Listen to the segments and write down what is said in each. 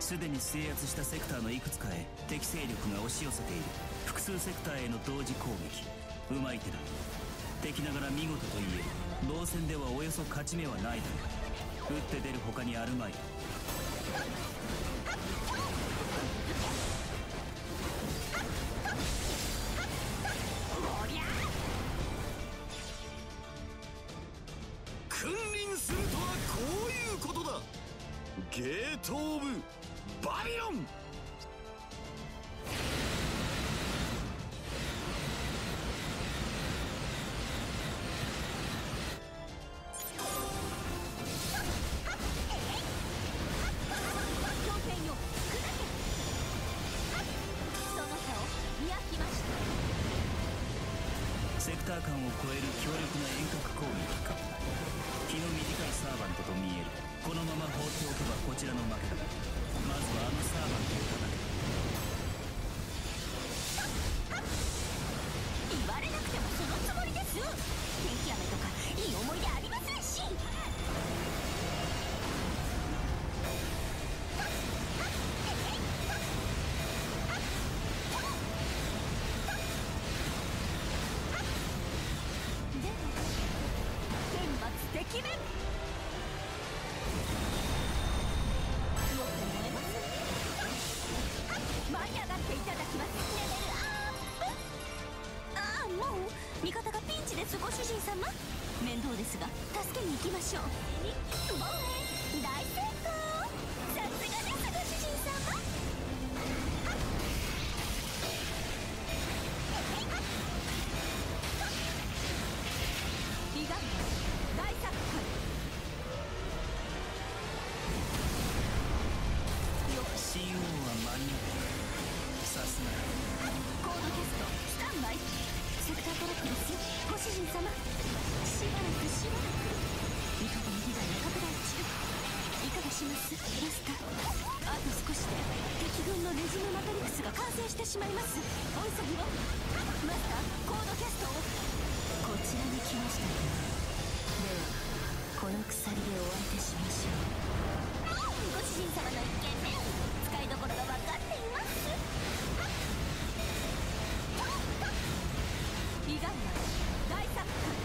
すでに制圧したセクターのいくつかへ敵勢力が押し寄せている。複数セクターへの同時攻撃、うまい手だ。敵ながら見事と言える。防戦ではおよそ勝ち目はないだろう。打って出る他にあるまい。 君臨するとはこういうことだ。ゲート・オブ・バビロン。 セクター間を超える強力な遠隔攻撃か。気の短いサーバントと見える。このまま放っておけばこちらの負けだ。まずはあのサーバントを叩け。 言われなくてもそのつもりです。天気雨とかいい思い出ありませんし。天罰てきめん。舞い上がっていただきます。レベルアップ。ああ、もう味方がピンチです。ご主人様、面倒ですが助けに行きましょう。防衛大成功。さすがですご主人様。伊賀大作戦。 新王は間に合う。さすがコードキャストスタンバイ。セクタートラックですよご主人様。しばらくしばらく味方の被害が拡大中。いかがしますマスター。あと少しで敵軍のレジムマトリクスが完成してしまいます。お急ぎを。マスターコードキャストを。こちらに来ましたではこの鎖でお相手しましょう。ご主人様の一件目使いどころが分かっています。伊賀大作戦。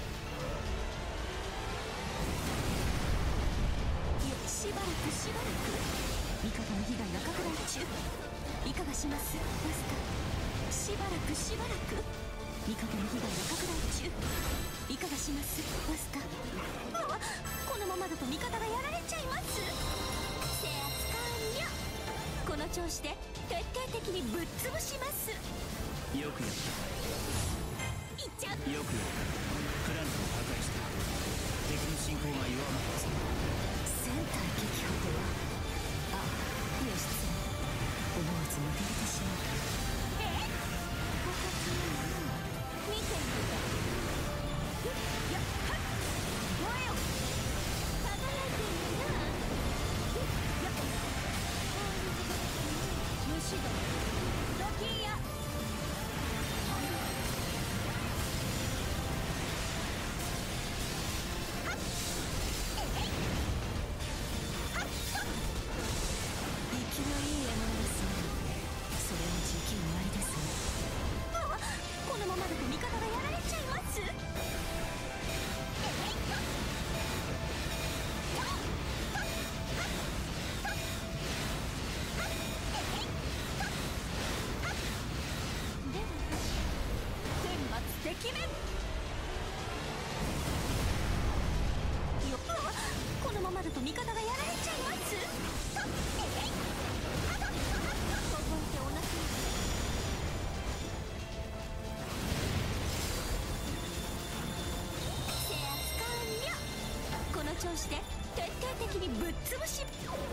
しばらくしばらく味方の被害が拡大中。いかがしますマスター。しばらくしばらく味方の被害が拡大中。いかがしますマスター。このままだと味方がやられちゃいます。制圧完了。この調子で徹底的にぶっ潰します。 よくやった。 いっちゃう。 よくやった。プラントを破壊した。敵の進行が弱まったぞ。 戦隊撃破とは。あ、いや失礼。思わず抜け出てしまった。ここ見ているよ。やっはっ燃えよ。輝いているな。やっ虫どもドキンや。生きのいい獲物ですね。それも時期終わりですね。このままだと味方がやられちゃいます。でも天罰てきめん。このままだと味方がやられちゃいます。覚えておなさい。制圧完了。この調子で徹底的にぶっ潰し。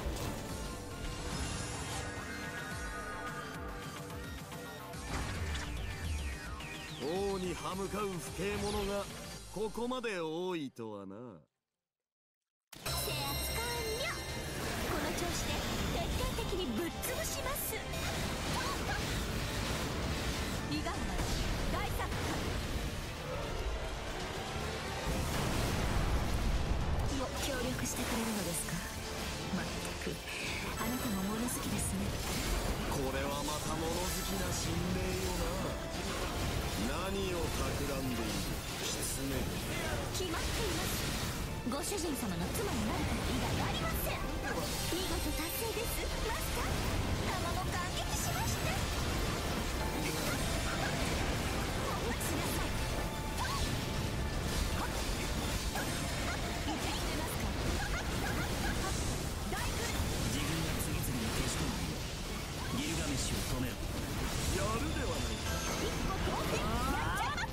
王に歯向かう不敬者がここまで多いとはな。 制圧完了。この調子で徹底的にぶっ潰します。伊賀大作戦。協力してくれるのですか。まったくあなたも物好きですね。 これはまた物好きな神霊よな。何を企んでいる狐。 決まっています。ご主人様の妻になること以外ありません。見事達成です、マスター。玉も感激しました。お待ちなさい。受け入れますか。大工自分が次々に消し込む。ギルガメシを止めろ。 やるではないか。 一歩当選やっちゃいます。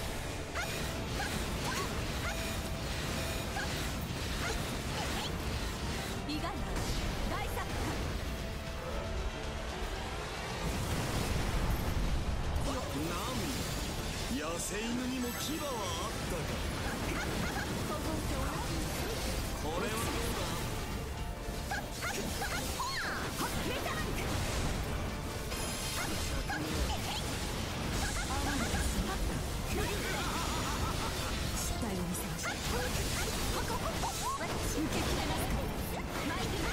意外な大作なんだ、野生犬にも牙はあったか。 ここって同じ。 これはどうだ。 メタランク失態を見せました。私受け止めますか。参ります。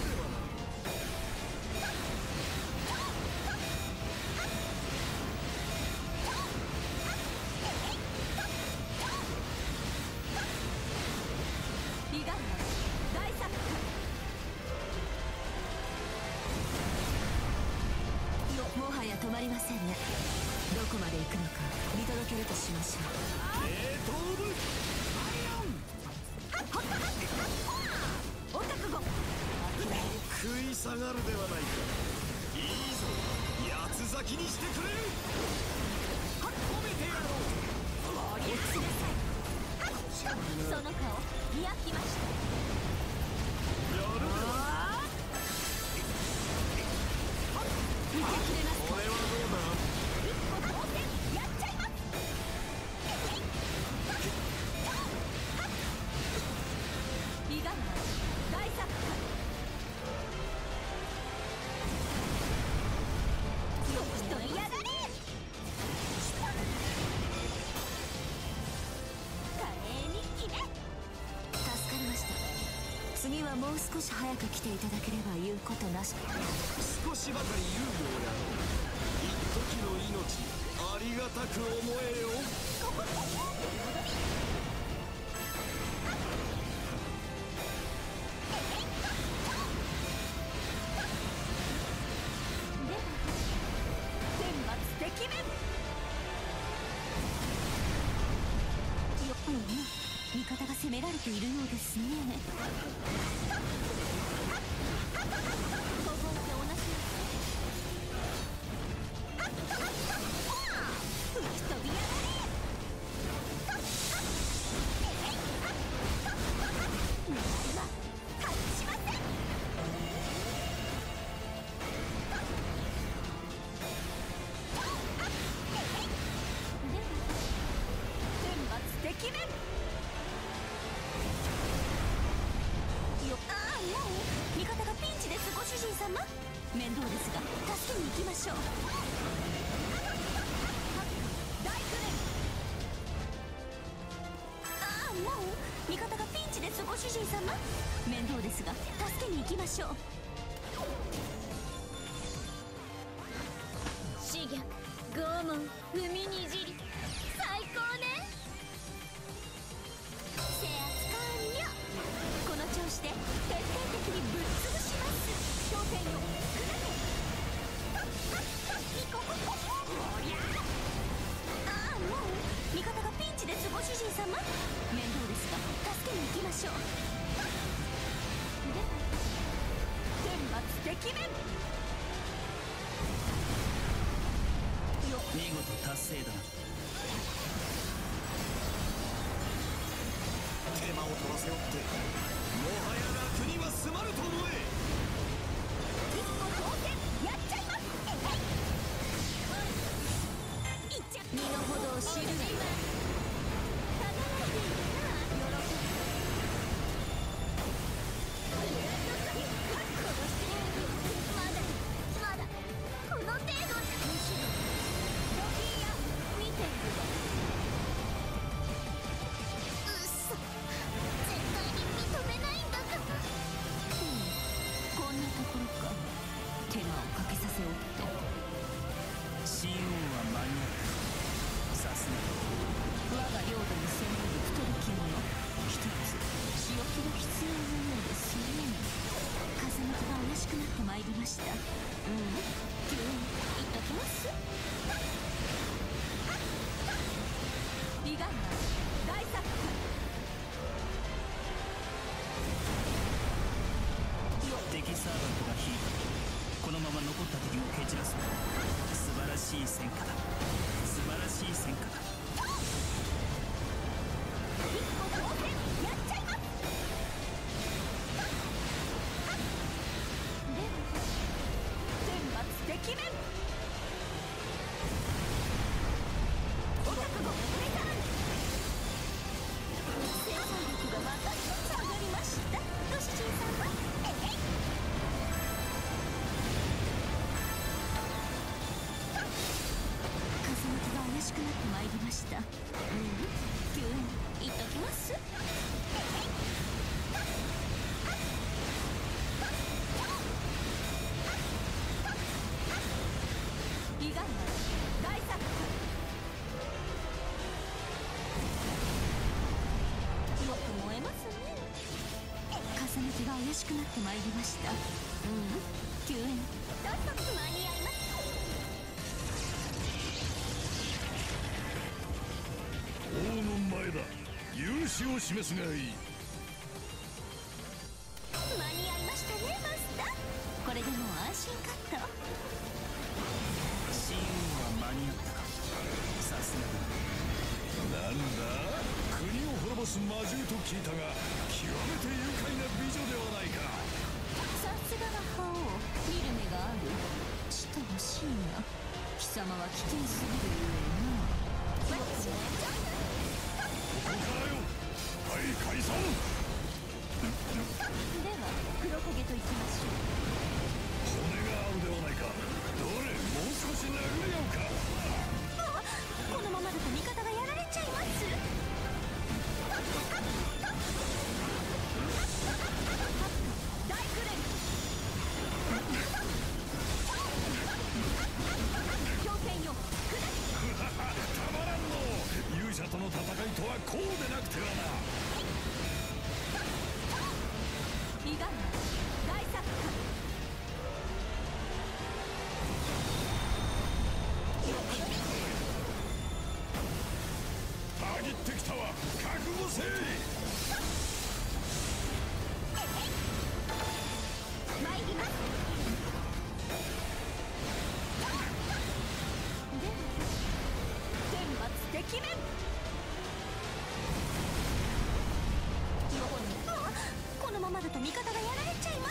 意外な大作もはや止まりませんね。どこまで行くのか見届けるとしましょう。 ゲートオブお覚悟。 食い下がるではないか。いいぞ、八つ咲きにしてくれる。褒めてやろう。 落ちなさい。その顔見飽きました。 やるでは。 受け切れます。 これはどうだ。 一歩当選やっちゃいます。意外な大作よくとやがれ。華麗に決め。助かりました。次はもう少し早く来ていただければ言うことなし。 少しばかり猶予をやろう。一時の命ありがたく思えよ。 では天罰てきめん。味方が攻められているようですね。覚えておなしなさい。吹き飛びやがれ。狙いは外しません。では天罰てきめん。もう味方がピンチです、ご主人様。面倒ですが助けに行きましょう。大工連。もう味方がピンチです、ご主人様。面倒ですが助けに行きましょう。刺逆拷問踏みにじり最高ね。制圧完了。この調子で徹底的にぶっ潰します。焦点を少なけ。おりゃもう味方がピンチです、ご主人様。面倒ですが助けに行きましょう。では天罰てきめん。 見事達成だな。 手間を取らせおってもはや楽には済まぬと思え。 一歩当選やっちゃいます。いっちゃ身の程を知るなよ。輝いているな。喜ぶ。まだこの程度。むしろロギーや見ているわ。嘘、絶対に認めないんだから。こんなとこ手間をかけさせおって。 神王は間に合った。さすが我が領土に迫る不取り決めの一つ仕置きが必要なようですね。風向きが怪しくなってまいりました。急に言っときます。リガンナ大作戦。 敵サーバントが引いた。このまま残った敵を蹴散らす。素晴らしい戦果だ。素晴らしい戦果だ。 一個当選やっちゃいます。では天罰てきめん。お覚悟メタル。生産力がまた一つ上がりました。ご主人様風向きが怪しくなってまいりました。急に言っときます。リガンナ大作戦。よく燃えますね。風向きが怪しくなってまいりました。救援早速間に合います。 王の前だ。勇姿を示すがいい。 間に合いましたねマスター。これでもう安心かと。 神王は間に合ったか。さすがだ。 なんだ、国を滅ぼす魔獣と聞いたが、極めて愉快な美女ではないか。 さすがは覇王、見る目がある。ちと欲しいな。貴様は危険すぎるゆえな。私はここからよ。はい解散。 では黒焦げといきましょう。 骨があるではないか。どれ、もう少し殴り合うか。 このままだと味方がやられちゃいます。大クレン強戦よくれ。 たまらんの。勇者との戦いとはこうでなくてはな。 リガンナ大作戦。 たぎってきたわ。覚悟せい。 参ります。では天罰てきめん。このままだと味方がやられちゃいます。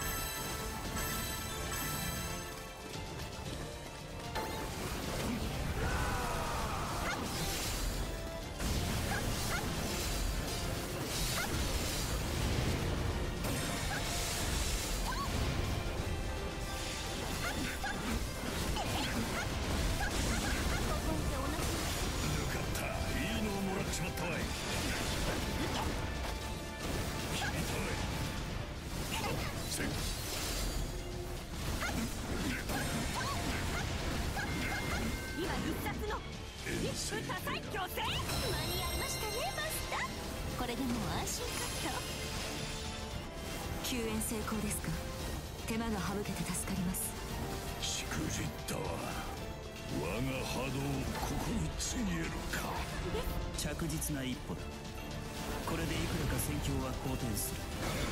多彩強制。間に合いましたねマスター。これでもう安心かと。救援成功ですか。手間が省けて助かります。 しくじったわ。我が波動ここについえるか。 着実な一歩だ。これでいくらか戦況は好転する。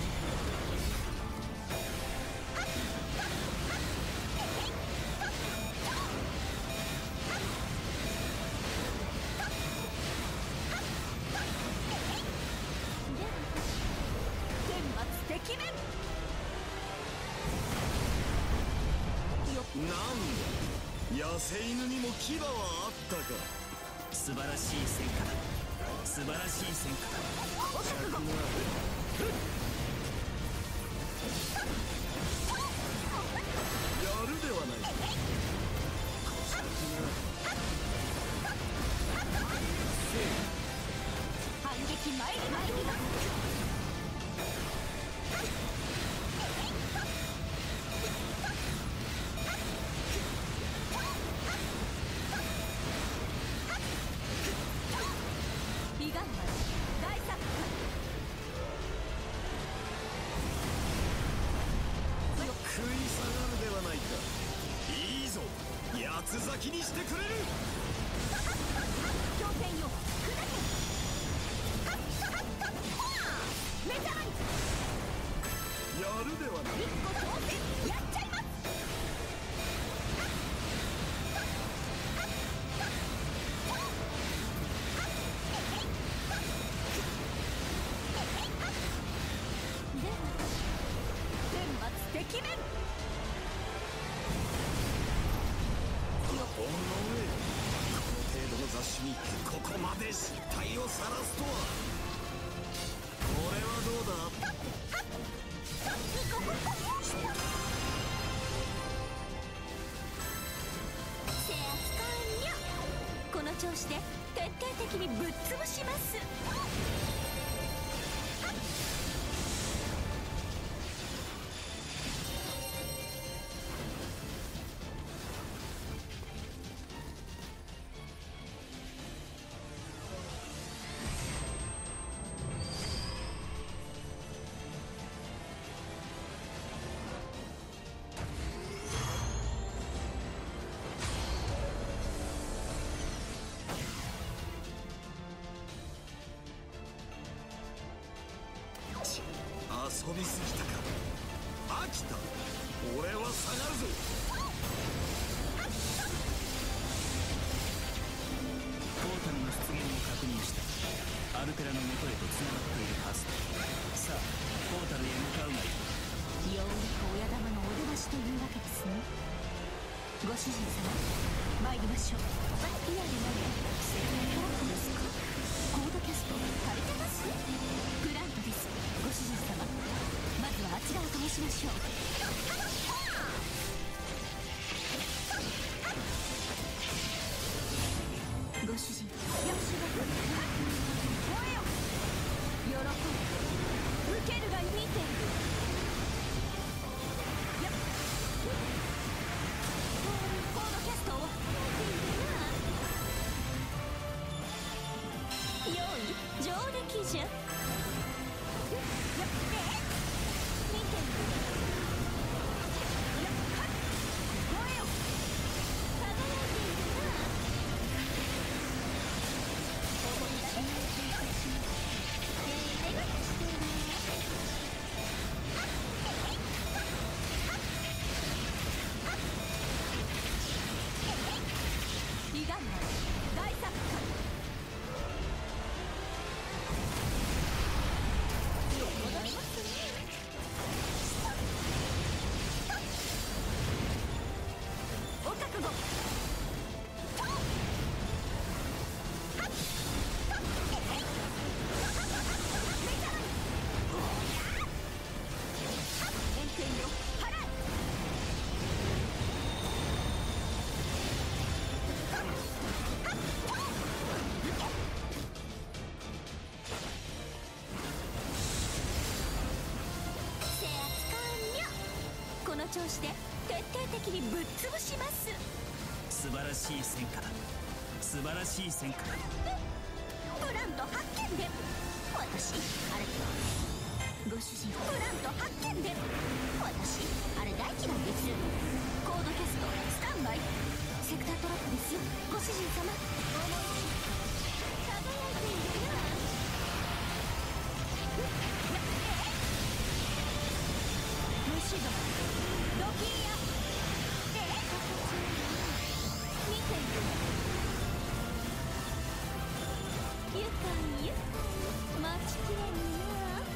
なんだ、野生犬にも牙はあったか。 素晴らしい戦果だ。素晴らしい戦果だ。 着がやるではないか。 反撃参ります。 八つ咲きにしてくれる。 強点よ砕け。目覚まりやるではない。 一個挑戦やっちゃいます。では天末敵面。 おの上、この程度の雑種にここまで失態をさらすとは。これはどうだ。 制圧完了。この調子で徹底的にぶっ潰します。 遊びすぎたか。飽きた。俺は下がるぞ。 ポータルの出現を確認した。アルテラの元へとつながっているはず。さあポータルへ向かうがいい。 ようやく親玉のお出ましというわけですね。ご主人様参りましょう。いやいやいや、セーフトラックですか。コードキャスト足りてます。プラントです。ご主人様、まずはあちらを通しましょう。ご主人、よしばく声よ。喜ぶ受けるが見ている。コードキャストを用意上出来じゃ。見てる。声を輝いているな。思い出し手がしてる。悲願なる大作戦。戻りますね。お覚悟。円形よ払え。制圧完了。この調子で徹底的にぶっ潰します。 素晴らしい戦果だ。素晴らしい戦果だ。 プラント発見で。私あれご主人、プラント発見で。私あれ大嫌いです。コードキャストスタンバイ。セクタートラップですよご主人様。輝いているな。虫どもドキンや見ている。愉快愉快待ちきれぬな。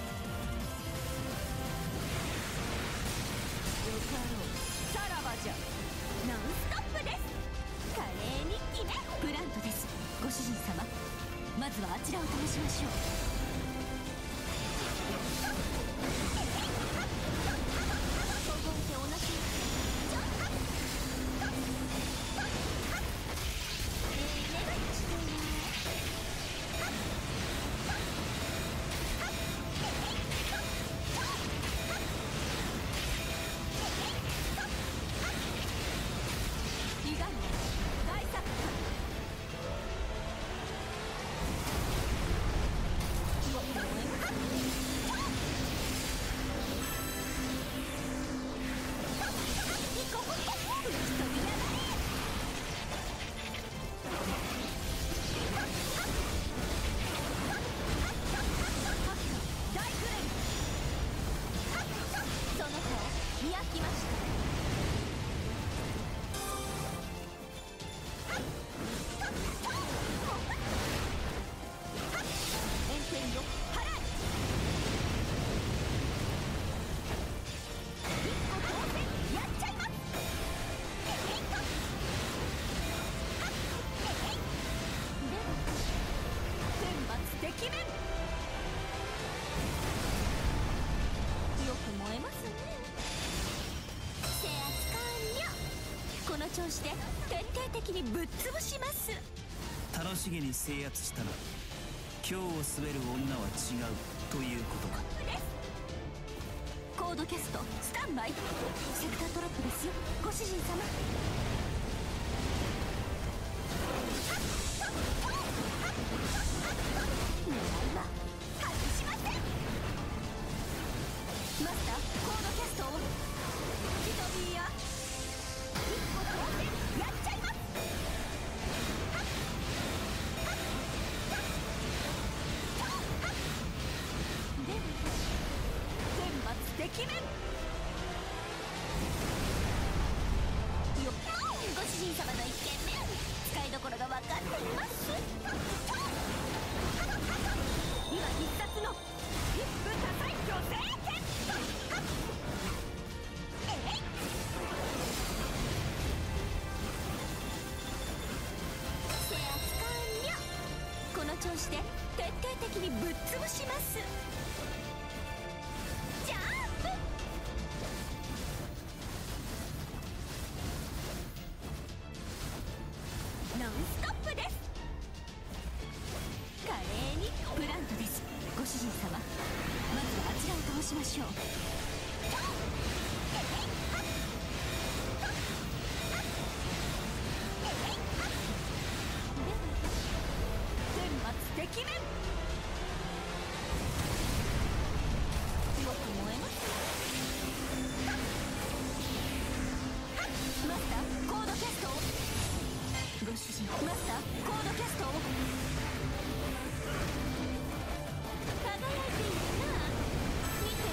よかろう。さらばじゃ。ノンストップです。華麗に決め。プラントです。ご主人様、まずはあちらを試しましょう。総合手同じ。願いしてな。悲願の大作戦。 ました。炎天よ払え。一個当選やっちゃいます。でも天罰てきめん。よく燃えますね。制圧完了。この調子で徹底的にぶっ潰します。 楽しげに制圧したな。今日を滑る女は違うということか。 コードキャストスタンバイ。セクタートラップですよご主人様。狙いは外しません。マスターコードキャストをヒトビーや一個当選やっちゃいます。でも天罰てきめん。よっご主人様の一件目使いどころが分かっています。今必殺の一夫多妻女性剣。制圧完了。この調子で徹底的にぶっ潰します。ジャンプ。ノンストップです。華麗にプラントですご主人様。まずはあちらを倒しましょう。天罰てきめん。よく燃えます。マスターコードキャストをご主人。マスターコードキャストを輝いているな。見てる。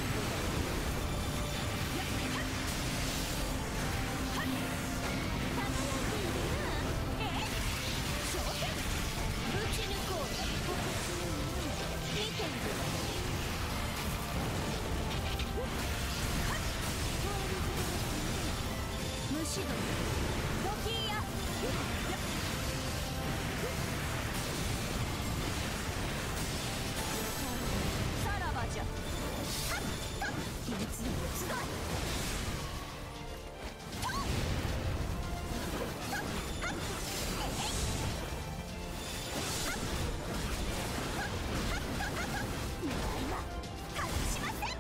やっはっはっ輝いているな。挑戦ぶち抜こう。見てる。虫どもごきんや。さらばじゃ。秘密の集い。狙いは外しません。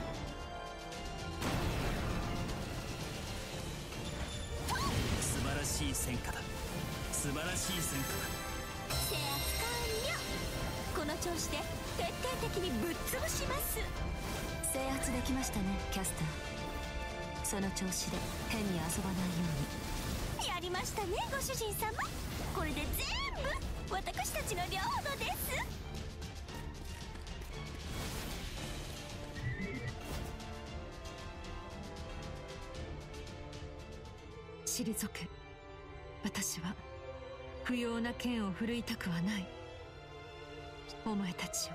素晴らしい戦果だ。素晴らしい戦果だ。 制圧完了。この調子で徹底的にぶっ潰します。制圧できましたねキャスター。その調子で変に遊ばないように。やりましたねご主人様。これで全部私たちの領土です。退け。私は不要な剣を振るいたくはない。お前たちを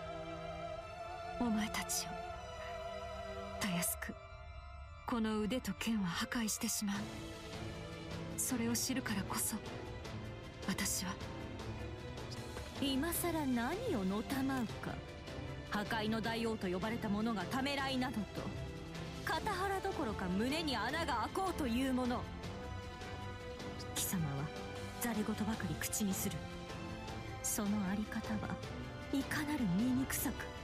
たやすくこの腕と剣は破壊してしまう。それを知るからこそ私は。今さら何をのたまうか。破壊の大王と呼ばれた者がためらいなどと、肩腹どころか胸に穴が開こうというもの。貴様はざれ言ばかり口にする。そのあり方はいかなる醜さか。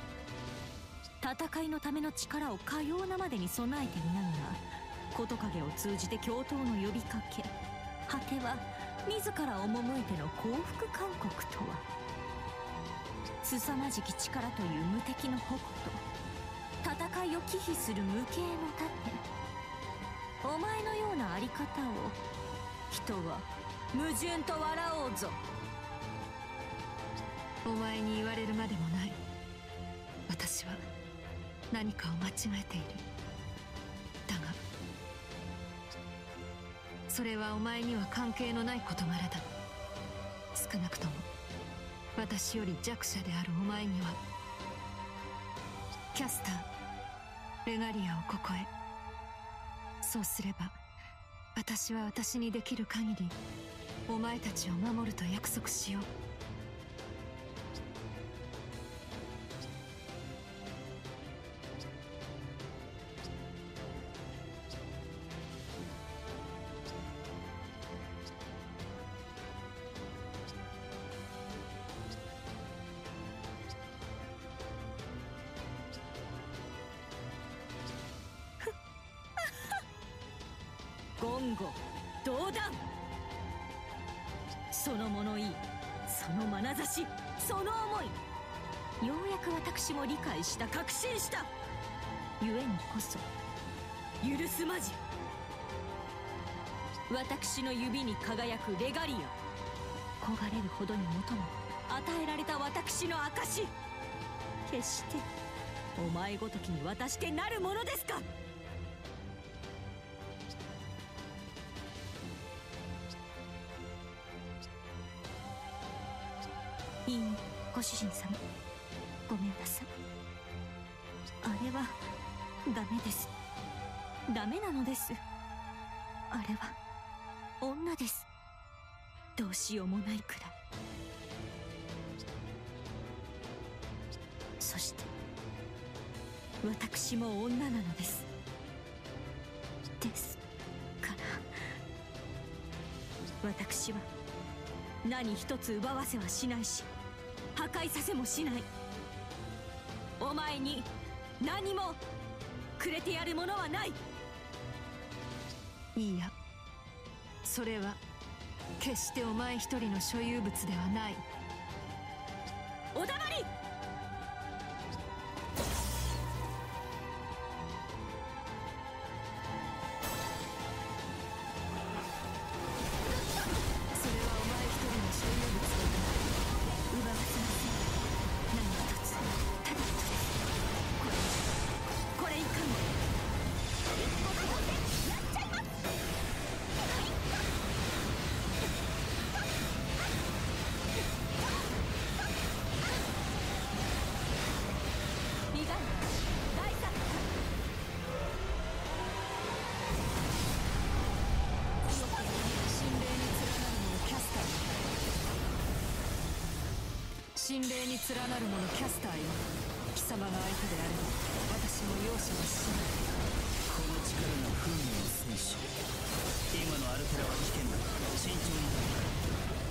戦いのための力をかようなまでに備えていながら、事影を通じて共闘の呼びかけ、果ては自ら赴いての降伏勧告とは。凄まじき力という無敵の矛と戦いを忌避する無形の盾。お前のようなあり方を人は矛盾と笑おうぞ。お前に言われるまでもない。私は何かを間違えている。だがそれはお前には関係のない事柄だ。少なくとも私より弱者であるお前には。キャスター、レガリアをここへ。そうすれば私は私にできる限りお前たちを守ると約束しよう。 言語道断。その物言い、その眼差し、その思い、ようやく私も理解した、確信した。故にこそ許すまじ。私の指に輝くレガリア、焦がれるほどに求め与えられた私の証。決してお前ごときに渡してなるものですか。いいえ、ご主人様、ごめんなさい。あれはダメです。ダメなのです。あれは女です。どうしようもないくらい。そして私も女なのです。ですから私は何一つ奪わせはしないし、破壊させもしない。お前に何もくれてやるものはない。 いいや、それは決してお前一人の所有物ではない。 お黙り。 神霊に連なる者キャスターよ。貴様が相手であれば私も容赦はしない。 この力が風味の戦士。今のアルテラは危険だ。慎重に戦え。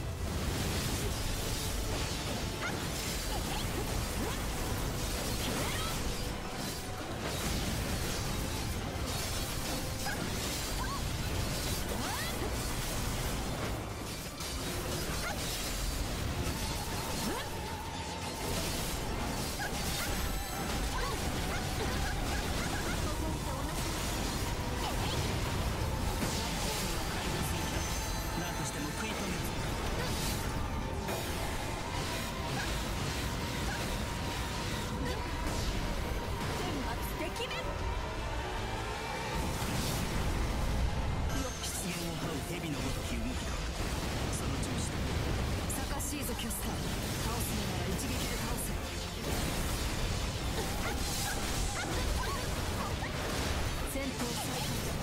蛇のごとき動きだ。その調子だ。 探しいぞキャスター。倒すのなら一撃で倒せ。戦闘再開だ。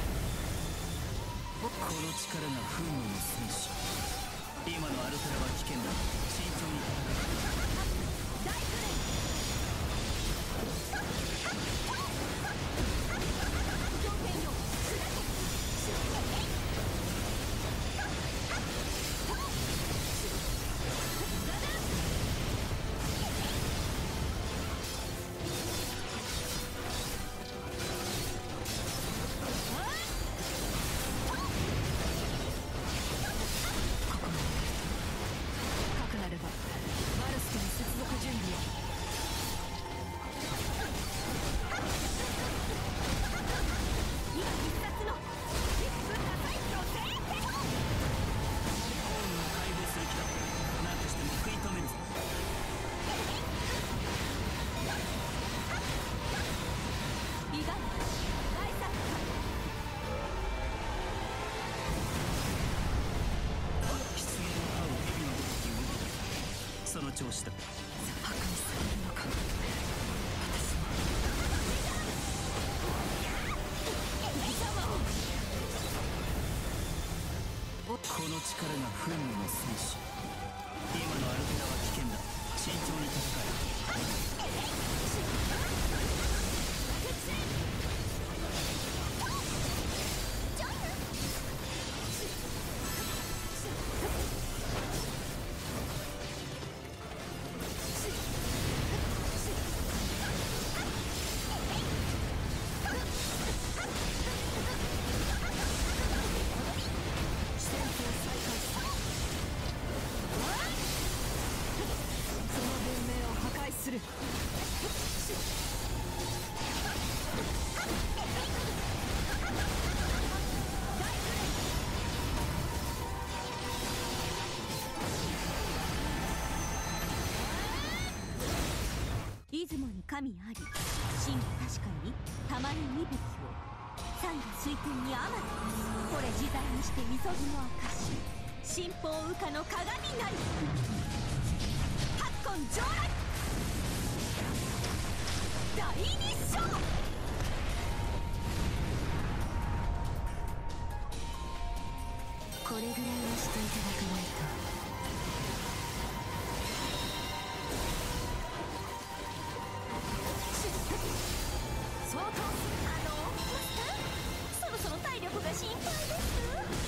この力が風味の戦士。今のアルテラは危険だ。慎重に戦え。大クレイかくなればバルストの調子だ。 破壊されるのか。 この力が不運の戦士。今のアルテラは危険だ。慎重に戦え。 する。 出雲に神あり、真が確かにたまに見べきを。山河水天にあまた、これ自在にしてみそぎの証、神宝羽化の鏡なり。八根上来、大日照。 これぐらいはしていただかないと。 相当。マスター、そろそろ体力が心配です。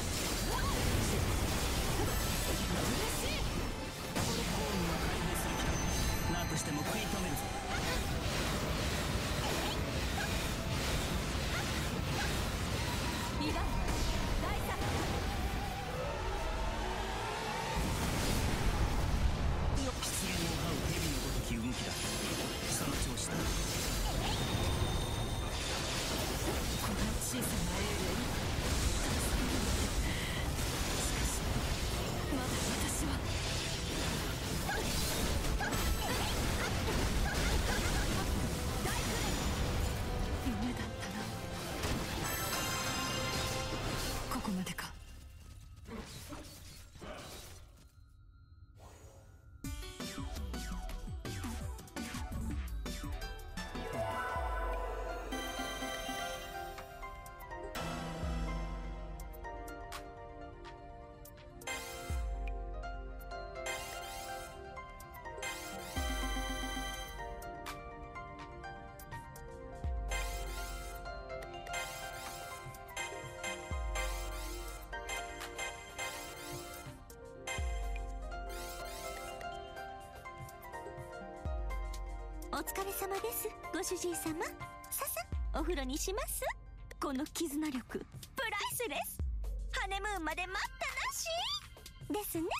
嬉しい。このコーンを解放する気だ。何としても食い止めるぞ。 リバイ大作湿原を這う蛇のごとき動きだ。その調子だ。 この小さなエールに助ける。しかしまだ私は夢だったな。ここまでか。 お疲れ様です、ご主人様。ささお風呂にします。この絆力プライスレス。ハネムーンまで待ったなしですね。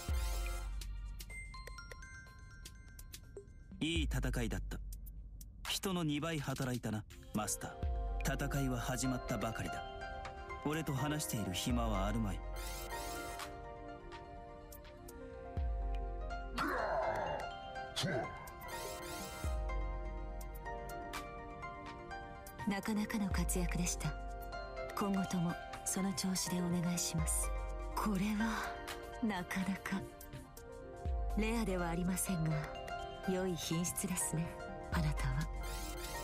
いい戦いだった。人の2倍働いたな、マスター。戦いは始まったばかりだ。俺と話している暇はあるまい。 なかなかの活躍でした。今後ともその調子でお願いします。これはなかなかレアではありませんが良い品質ですね、あなたは。